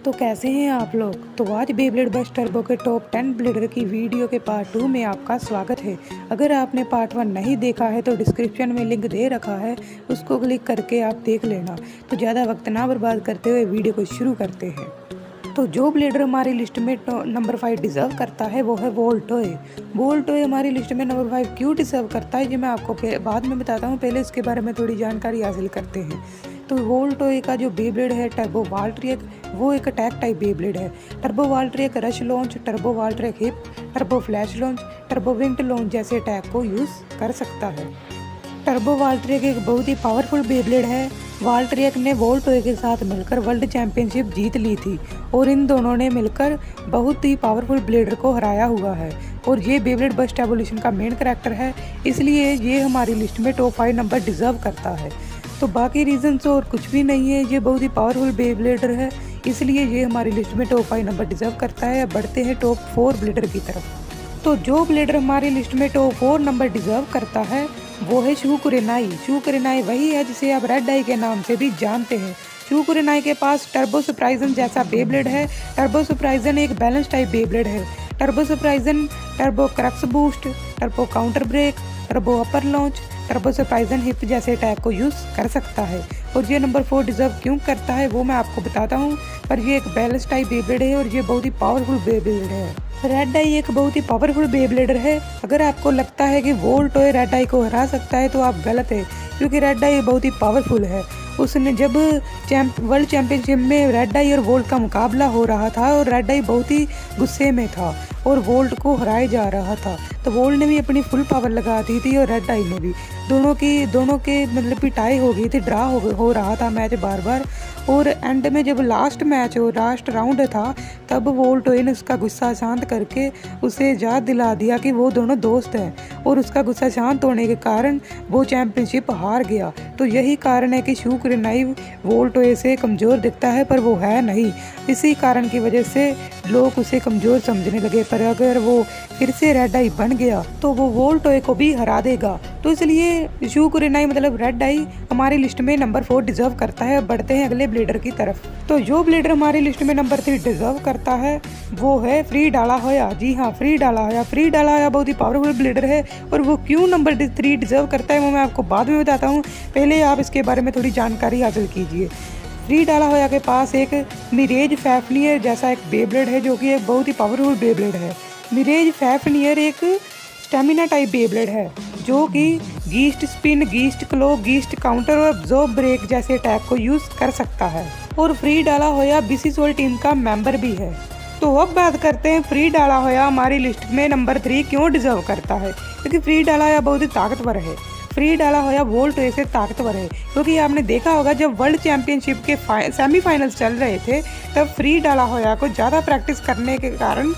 तो कैसे हैं आप लोग। तो आज बेब्लेड बस्ट टर्बो के टॉप 10 ब्लेडर की वीडियो के पार्ट 2 में आपका स्वागत है। अगर आपने पार्ट 1 नहीं देखा है तो डिस्क्रिप्शन में लिंक दे रखा है, उसको क्लिक करके आप देख लेना। तो ज़्यादा वक्त ना बर्बाद करते हुए वीडियो को शुरू करते हैं। तो जो ब्लेडर हमारी लिस्ट में नंबर 5 डिज़र्व करता है वो है वोल्टोए। वोल्टोए हमारी लिस्ट में नंबर 5 क्यों डिज़र्व करता है ये मैं आपको बाद में बताता हूँ, पहले इसके बारे में थोड़ी जानकारी हासिल करते हैं। तो वोल्टोए का जो बेब्लेड है टर्बो वाल्ट्रियक, वो एक अटैक टाइप बेब्लेड है। Turbo Valtryek rush launch, turbo Valtryek hip, turbo flash launch, turbo winged launch जैसे अटैक को यूज़ कर सकता है। टर्बो वाल्ट्रियक एक बहुत ही पावरफुल बेब्लेड है। वाल्ट्रियक ने वोल्टोए के साथ मिलकर वर्ल्ड चैंपियनशिप जीत ली थी और इन दोनों ने मिलकर बहुत ही पावरफुल ब्लेडर को हराया हुआ है। और ये बेब्लेड बस्ट एवोल्यूशन का मेन कैरेक्टर है, इसलिए ये हमारी लिस्ट में टॉप 5 नंबर डिजर्व करता है। तो बाकी रीजंस और कुछ भी नहीं है, ये बहुत ही पावरफुल बेब्लेडर है, इसलिए ये हमारी लिस्ट में टॉप 5 नंबर डिजर्व करता है। बढ़ते हैं टॉप 4 ब्लेडर की तरफ। तो जो ब्लेडर हमारी लिस्ट में टॉप 4 नंबर डिजर्व करता है वो है शूकुरेनाई। शूकुरेनाई वही है जिसे आप रेड आई के नाम से भी जानते हैं। शूकुरेनाई के पास टर्बो सरप्राइजन जैसा बेब्लेड है। टर्बो सरप्राइजन एक बैलेंस टाइप बेब्लेड है। Turbo Spryzen turbo crux boost, turbo counter break, turbo upper launch, turbo Spryzen hip जैसे अटैक को यूज़ कर सकता है। और ये नंबर 4 डिजर्व क्यों करता है वो मैं आपको बताता हूँ। पर ये एक बैलेंस टाइप बेब्लेड है और ये बहुत ही पावरफुल बेब्लेड है। रेड आई एक बहुत ही पावरफुल बेब्लेडर है। अगर आपको लगता है कि वोल्टोए रेड आई को हरा सकता है तो आप गलत है, क्योंकि रेड आई बहुत ही पावरफुल है। उसने जब वर्ल्ड चैंपियनशिप में रेड आई और वोल्ट का मुकाबला हो रहा था और रेड आई बहुत ही गुस्से में था और वोल्ट को हराया जा रहा था, तो वोल्ट ने भी अपनी फुल पावर लगा दी थी और रेड आई ने भी। दोनों के मतलब पिटाई हो गई थी, ड्रा हो रहा था मैच बार बार। और एंड में जब लास्ट राउंड था तब वोल्टोए ने उसका गुस्सा शांत करके उसे याद दिला दिया कि वो दोनों दोस्त हैं, और उसका गुस्सा शांत होने के कारण वो चैंपियनशिप हार गया। तो यही कारण है कि शूकुरेनाई वोल्टोए से कमज़ोर दिखता है, पर वो है नहीं। इसी कारण की वजह से लोग उसे कमज़ोर समझने लगे। पर अगर वो फिर से रेड आई बन गया तो वो वोल्टोए को भी हरा देगा। तो इसलिए शूकुरेनाई मतलब रेड आई हमारी लिस्ट में नंबर 4 डिजर्व करता है। बढ़ते हैं अगले ब्लेडर की तरफ। तो जो ब्लेडर हमारी लिस्ट में नंबर 3 डिजर्व करता है वो है फ्री डाला होया। जी हाँ, फ्री डाला होया। फ्री डाला होया बहुत ही पावरफुल ब्लेडर है और वो क्यों नंबर 3 डिजर्व करता है वो मैं आपको बाद में बताता हूँ। पहले आप इसके बारे में थोड़ी जानकारी हासिल कीजिए। फ्री डाला होया के पास एक मिरेज फैफनियर जैसा एक बेब्लेड है जो कि एक बहुत ही पावरफुल बेब्लेड है। मिरेज फैफनियर एक स्टेमिना टाइप बेब्लेड है जो कि geist spin, geist claw, geist counter और अब्जॉर्ब ब्रेक जैसे अटैक को यूज़ कर सकता है। और फ्री डाला होया बीसीसोल टीम का मेंबर भी है। तो अब बात करते हैं फ्री डाला होया हमारी लिस्ट में नंबर 3 क्यों डिजर्व करता है। क्योंकि फ्री डाला होया बहुत ही ताकतवर है। फ्री डाला होया वोल्टोए से ताकतवर है, क्योंकि आपने देखा होगा जब वर्ल्ड चैंपियनशिप के सेमीफाइनल्स चल रहे थे तब फ्री डाला होया को ज़्यादा प्रैक्टिस करने के कारण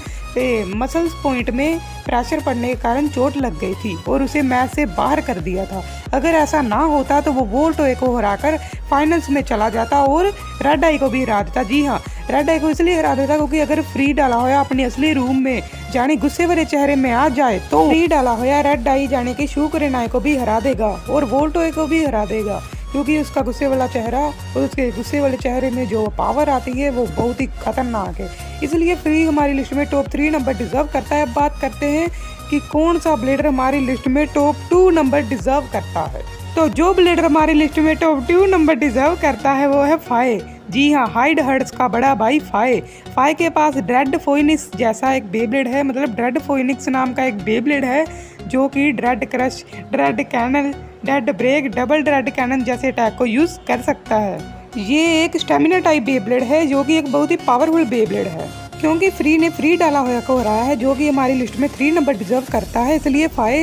मसल्स पॉइंट में प्रेशर पड़ने के कारण चोट लग गई थी और उसे मैच से बाहर कर दिया था। अगर ऐसा ना होता तो वो वोल्टोए को हराकर फाइनल्स में चला जाता और रेड आई को भी हरा देता। जी हाँ, रेड आई को इसलिए हरा देता क्योंकि अगर फ्री डाला होया अपने असली रूम में जाने गुस्से भरे चेहरे में आ जाए तो फ्री डाला होया रेड आई जाने के शूकुरेनाई को भी हरा देगा और वोल्टोए को भी हरा देगा, क्योंकि उसका गुस्से वाला चेहरा और उसके गुस्से वाले चेहरे में जो पावर आती है वो बहुत ही खतरनाक है। इसलिए फ्री हमारी लिस्ट में टॉप 3 नंबर डिजर्व करता है। अब बात करते हैं कि कौन सा ब्लेडर हमारी लिस्ट में टॉप 2 नंबर डिजर्व करता है। तो जो ब्लेडर हमारी लिस्ट में टॉप 2 नंबर डिजर्व करता है वो है फाए। जी हाँ, हाइड हर्ट्स का बड़ा भाई फाए। फाए के पास ड्रेड फोइनिक्स जैसा एक बेब्लेड है, मतलब ड्रेड फोइनिक्स नाम का एक बेब्लेड है जो कि dread crush, dread cannon, dread break, double dread cannon जैसे अटैक को यूज़ कर सकता है। ये एक स्टेमिना टाइप बेब्लेड है जो कि एक बहुत ही पावरफुल बेब्लेड है। क्योंकि फ्री ने फ्री डाला होया को हराया है जो कि हमारी लिस्ट में 3 नंबर डिजर्व करता है, इसलिए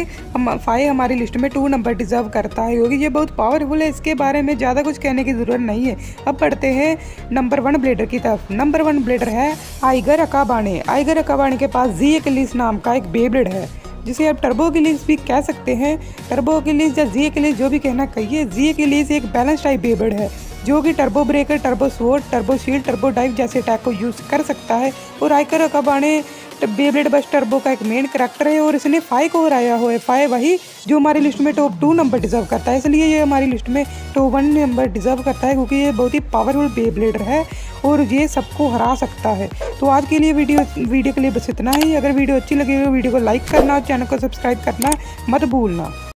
फाए हमारी लिस्ट में 2 नंबर डिजर्व करता है क्योंकि ये बहुत पावरफुल है। इसके बारे में ज़्यादा कुछ कहने की ज़रूरत नहीं है। अब बढ़ते हैं नंबर 1 ब्लेडर की तरफ। नंबर 1 ब्लेडर है आइगर अकाबाने। आइगर अकाबाने के पास जी एक्लिस नाम का एक बेब्लेड है जिसे आप टर्बो एक्लिस भी कह सकते हैं। टर्बो एक्लिस या जी एक्लिस जो भी कहना कहिए। जी एक्लिस एक बैलेंस टाइप बेब्लेड है जो कि turbo breaker, turbo sword, turbo shield, turbo dive जैसे अटैक को यूज़ कर सकता है। और Aiger Akabane Beyblade burst turbo का एक मेन करैक्टर है और इसने फाई को हराया हुआ है। फाई वही जो हमारी लिस्ट में टॉप 2 नंबर डिजर्व करता है, इसलिए ये हमारी लिस्ट में टॉप 1 नंबर डिजर्व करता है, क्योंकि ये बहुत ही पावरफुल बेब्लेडर है और ये सबको हरा सकता है। तो आज के लिए वीडियो के लिए बस इतना ही। अगर वीडियो अच्छी लगी हो वीडियो को लाइक करना और चैनल को सब्सक्राइब करना मत भूलना।